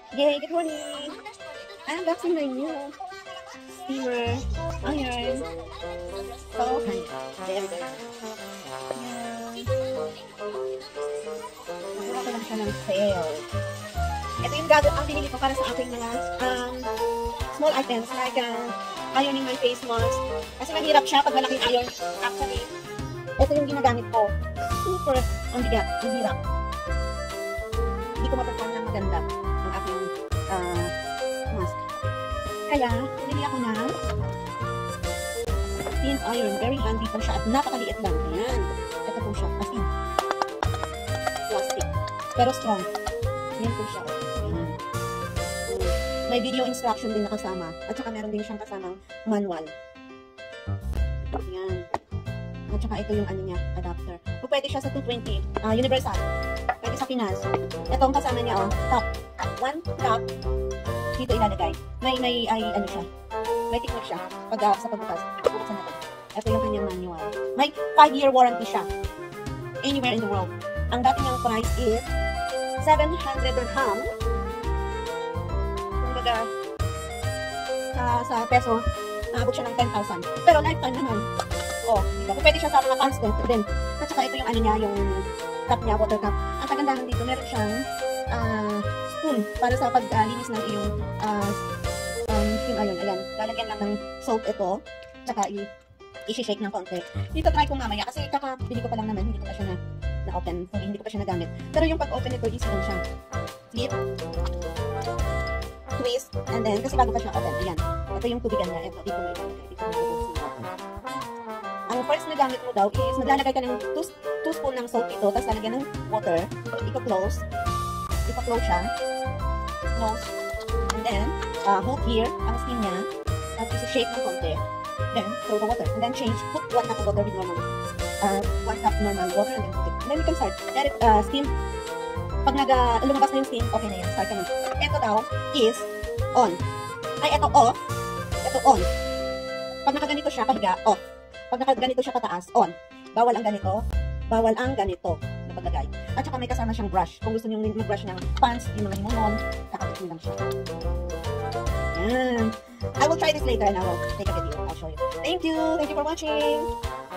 Yay, good morning! Unboxing my new steamer iron. So, there we go. Mura ko lang siya ng sale. Ito yung gadget ang pinili ko para sa aking mga small items like ironing my face mask. Kasi mahirap siya pag malaking iron. Actually, ito yung ginagamit ko. Super ang bigat, ang hirap. Hindi ko mapapan ng maganda ang aking mask. Kaya, pinili ako ng thin iron. Very handy po siya at napakaliit lang. Ayan. Ito po siya. As in, plastic. Pero strong. Ayan po siya. Ayan. May video instruction din nakasama. At saka meron din siyang kasamang manual. Ayan. At saka ito yung ano niya, adapter. Pwede siya sa 220, universal. Pwede sa Pinas. Ito ang kasama niya, oh, top. One top. Dito ilalagay. May ano siya. May technique siya. Pag sa pagbukas. Buksan natin. Ito yung kanyang manual. May 5-year warranty siya. Anywhere in the world. Ang dati niyang price is 700 dirham. Kumbaga, sa peso, naabot siya ng 10,000. Pero lifetime naman. Oh, diba? Pwede siya sa mga constant din. At saka ito yung ano niya, yung cup niya, water cup. Ang kagandahan dito, meron siyang spoon para sa paglinis ng iyong steam iron. Ayan, lalagyan lang ng salt ito. Tsaka i-shake ng konti. Dito try ko mamaya kasi kakabili ko pa lang naman, hindi ko pa siya na-open. Hindi ko pa siya nagamit. Pero yung pag-open ito, easy lang siya. Flip. Twist. And then, kasi bago pa siya open. Ayan. Ito yung tubigan niya. Ito, dito mo ito. Ang first na gamit mo daw is maglalagay ka ng 2 spoon ng salt dito, tapos lalagyan ng water. Iko-close. Iko-close siya. Close. And then, hold here ang steam niya. At isi-shake ng konti. Then, throw the water. And then change. Put 1 cup of water with normal. 1 cup normal water and then put it. And then we can start. Let it steam. Pag lumabas na yung steam, okay na yan. Start ka na. Ito daw is on. Ay, ito off. Ito on. Pag nakaganito siya, pahiga, off. Pag nakaganito siya pataas, on. Bawal ang ganito. Bawal ang ganito na paglagay. At saka may kasama siyang brush. Kung gusto niyo mag-brush ng pants, yung mga limonon, kakabit niyo lang siya. Yan. I will try this later and I will take a video. I'll show you. Thank you. Thank you for watching.